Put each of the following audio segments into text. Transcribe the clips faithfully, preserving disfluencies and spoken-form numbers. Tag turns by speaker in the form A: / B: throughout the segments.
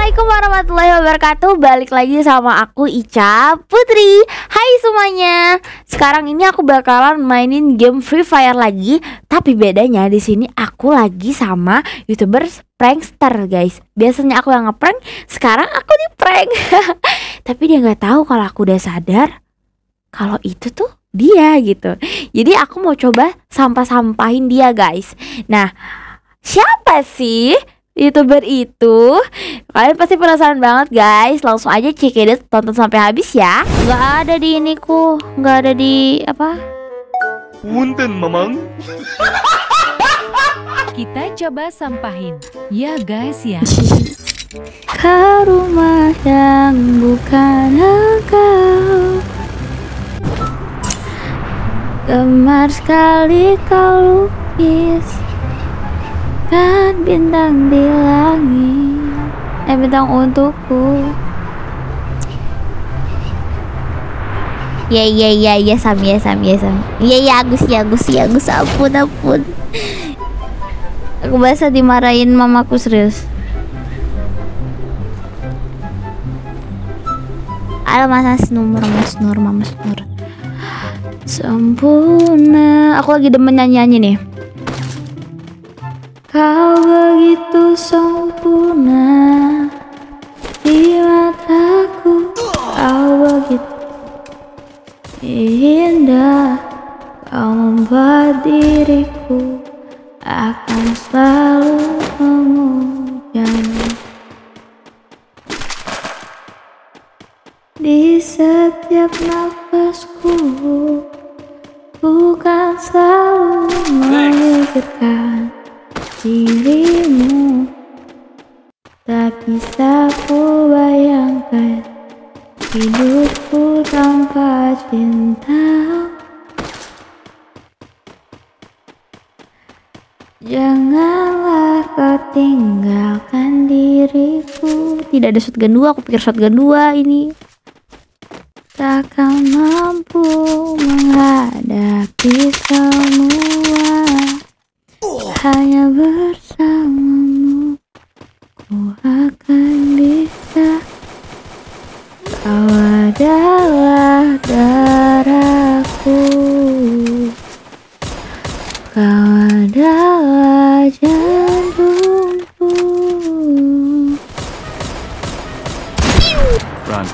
A: Assalamualaikum warahmatullahi wabarakatuh. Balik lagi sama aku Ica Putri. Hai semuanya. Sekarang ini aku bakalan mainin game Free Fire lagi. Tapi bedanya di sini aku lagi sama YouTuber prankster, guys. Biasanya aku yang ngeprank, sekarang aku di prank. Tapi dia nggak tahu kalau aku udah sadar kalau itu tuh dia gitu. Jadi aku mau coba sampah-sampahin dia, guys. Nah, siapa sih YouTuber itu? Kalian pasti penasaran banget, guys. Langsung aja cekidot, tonton sampai habis ya. Gak ada di iniku, gak ada di apa?
B: Punten, Mamang.
C: Kita coba sampahin, ya guys ya.
A: Ke rumah yang bukan engkau, gemar sekali kau lukis kan bintang di langit, eh bintang untukku. Ya ya ya ya Sam ya Sam ya Sam. Ya ya Agus ya Agus ya Agus, ampun ampun. Aku biasa dimarahin mamaku, serius. Ada Mas Nur, Mas Nur, Mas Nur. Sempurna. Aku lagi demen nyanyi-nyanyi nih. Kau begitu sempurna di mataku, kau begitu indah, kau membuat diriku akan selalu memujanya. Di setiap nafasku, bukan selalu memikirkan dirimu, tak bisa ku bayangkan hidupku tanpa cinta. Janganlah kau tinggalkan diriku. Tidak ada shotgun dua, aku pikir shotgun dua ini. Takkan mampu menghadapi semua, hanya bersamamu ku akan bisa. Kau adalah darahku, kau adalah jantungku.
B: Run.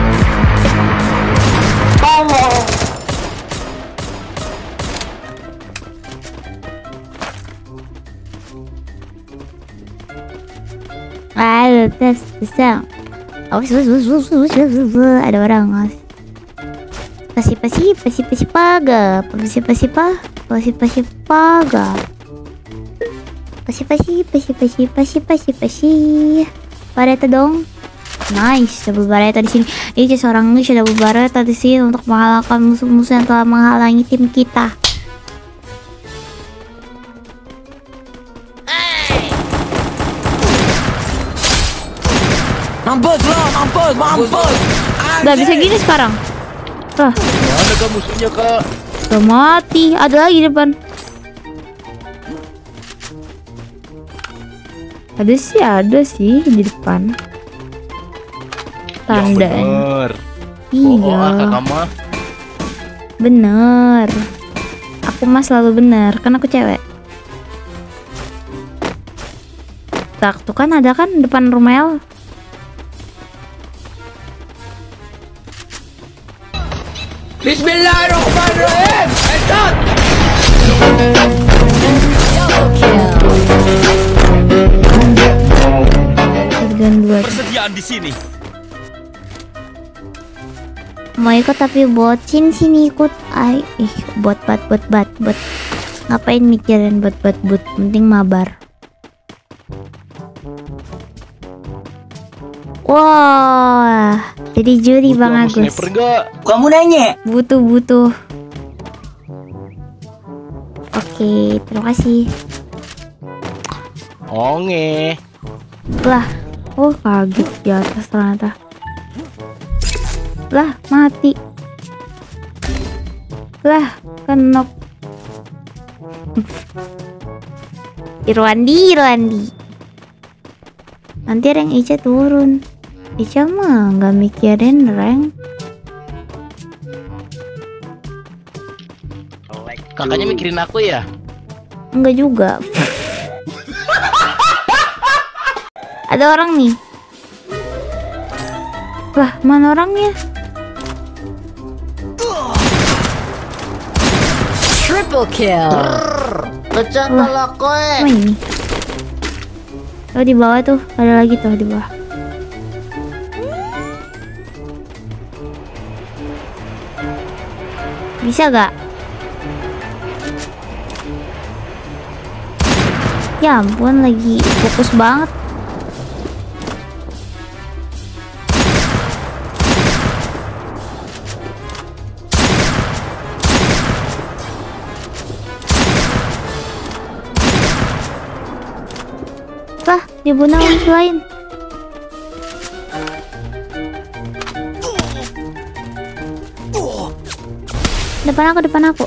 A: Ayo tes bisa. Oh, ada orang. Pasti pasti pasti pasti paga, pasti pasti pa, pasti pasti paga, pasti pasti pasti pasti pasti pasti pasti. Bareta dong. Nice, double bareta di sini. Ini seorang nih double bareta di sini untuk mengalahkan musuh-musuh yang telah menghalangi tim kita.
D: Mampus lo, mampus, mampus.
A: Udah bisa gini sekarang. Wah,
B: Mana kah musuhnya, Kak?
A: udah mati. Ada lagi di depan. Ada sih, ada sih di depan.
B: Yang
A: Tandanya.
B: bener.
A: Iya.
B: Oh, kakak mah.
A: Bener. Aku mah selalu bener, kan aku cewek. Tak, tuh kan ada kan depan rumah El.
D: Bismillahirrahmanirrahim. Headshot.
A: Shotgun dua.
B: Persediaan di sini.
A: Mau ikut tapi bocin sini ikut. Ay, ih, bot bot bot bot bot. Ngapain mikirin bot bot bot? Penting mabar. Wah, jadi juri
B: Butuh
A: Bang
B: sama
A: Agus.
B: sniper enggak?
D: Kamu nanya?
A: Butuh butuh. Oke, terima kasih.
B: Onge.
A: Lah, oh kaget di atas ternyata. Lah, mati. Lah, kenok. Irwandi, Irwandi. Nanti rank Ica turun. Ica mah nggak mikirin rank.
B: Kakaknya mikirin aku ya?
A: Enggak juga. Ada orang nih. Wah, mana orangnya?
C: Triple kill.
B: Bercanda lah koe.
A: Apa ini? Oh, di bawah tuh, ada lagi tuh di bawah. Bisa gak? Ya ampun, lagi fokus banget. Wah, dibunuh musuh lain. Depan aku, depan aku.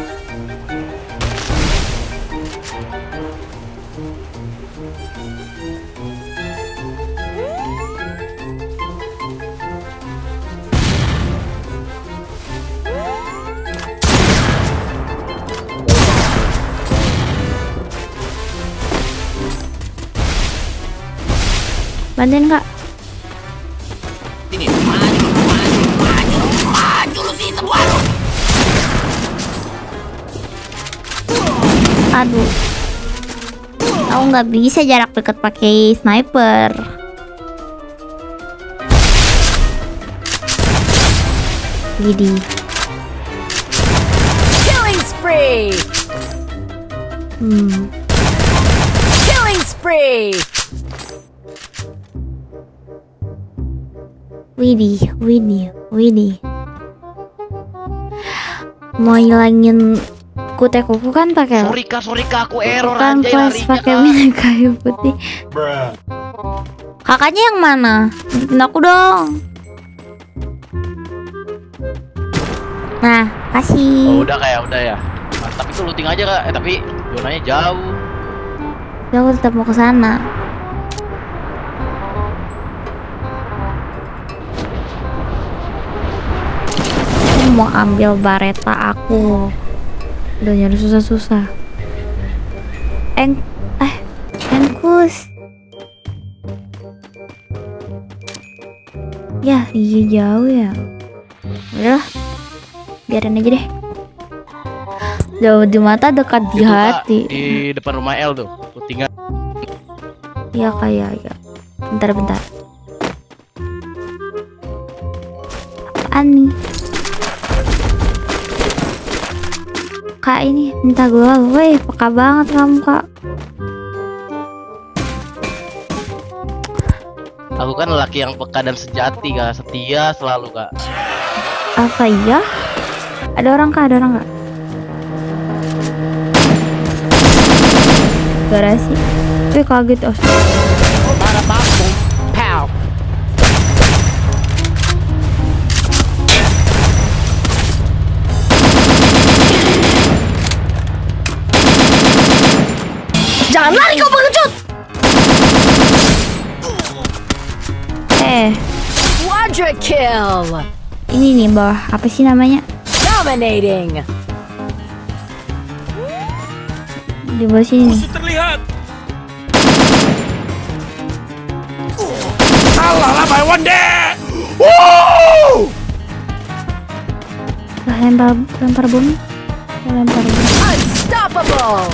A: Bantuin kak. Aduh, aku nggak bisa jarak dekat pakai sniper. Jadi
C: Killing spree.
A: hmm.
C: Killing spree.
A: Widih, widih, widih. Mau hilangin kutekuku kan pakai
B: Sorry kak, sorry kak, aku error
A: kan
B: anjay
A: pas
B: larinya
A: pakai
B: kak.
A: minyak kayu putih. Kakaknya yang mana? Bantuin aku dong. Nah,
B: Oh
A: kasih.
B: udah kayak udah ya. Nah, tapi itu looting aja kak, eh, tapi zonanya jauh.
A: Ya, aku tetap mau ke sana. Aku mau ambil bareta aku. Udah nyari susah-susah. Eng, eh, engkus. Ya, iya jauh ya. Udah, biarin aja deh. Jauh di mata, dekat di
B: Itu, Kak,
A: hati.
B: di depan rumah L tuh, lootingan.
A: Iya kayak ya. Bentar bentar. Apaan nih? Kak ini minta global, woi peka banget kamu kak.
B: Aku kan lelaki yang peka dan sejati kak, setia selalu kak.
A: Apa iya? Ada orang kak, ada orang kak. Garasi. Wih kaget os.
B: Para bakung, pow.
A: Jangan lari kau pengecut. Eh,
C: Quadra kill.
A: ini nih bawah apa sih namanya?
C: Dominating.
A: Di bawah sini nih.
B: Terlihat.
D: Allah lah, my one day. Woo!
A: Lah, lempar lempar bom. Lempar bom.
C: Unstoppable.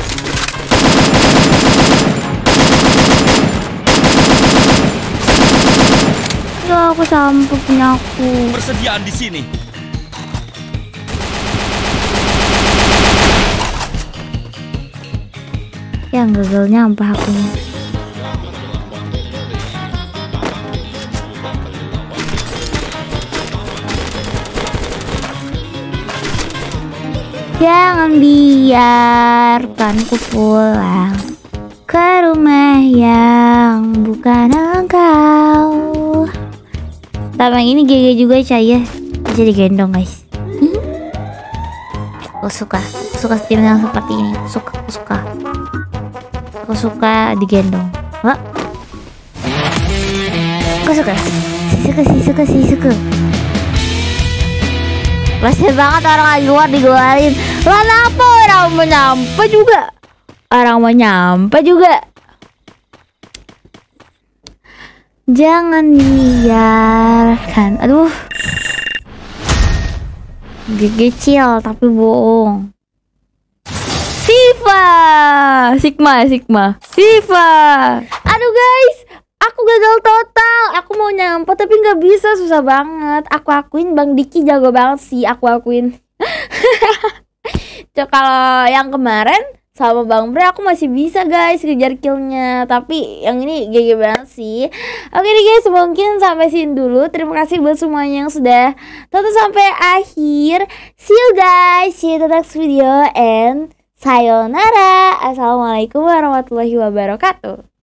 A: Ya aku sampai punya aku.
B: Persediaan di sini.
A: Yang gagal nyampe akunya. Jangan biarkan ku pulang ke rumah yang bukan engkau. Tapi yang ini G G juga Caya. Bisa digendong guys. Hmm? Aku suka, aku suka style yang seperti ini. Aku suka, aku suka. Aku suka digendong. Wah. suka suka si suka si suka si suka. Kasian banget orang lagi luar digolain. Lah kenapa orang mau nyampe juga? Orang mau nyampe juga. Jangan biarkan. Aduh. Gegecil tapi bohong. Siva, Sigma, Sigma, Siva. Aduh guys, aku gagal total. Aku mau nyampe tapi nggak bisa, susah banget. Aku akuin Bang Diki jago banget sih, aku akuin. Coba kalau yang kemarin sama Bang Bre aku masih bisa guys kejar killnya, tapi yang ini G G banget sih. Oke deh guys, mungkin sampai sini dulu. Terima kasih buat semuanya yang sudah tonton sampai akhir. See you guys, see you in the next video and sayonara. Assalamualaikum warahmatullahi wabarakatuh.